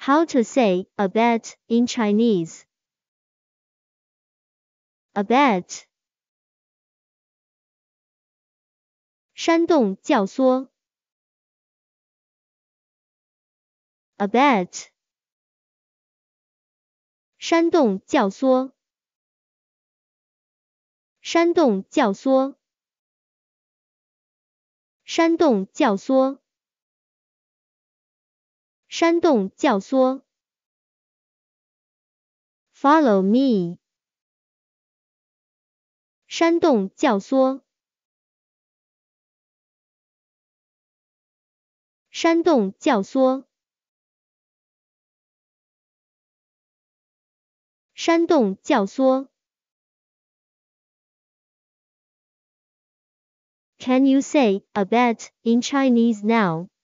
How to say abet in Chinese? Abet. 煽动教唆 abet. 煽动教唆煽动教唆煽动教唆煽动教唆 Follow me. 煽动教唆煽动教唆煽动教唆 Can you say abet in Chinese now?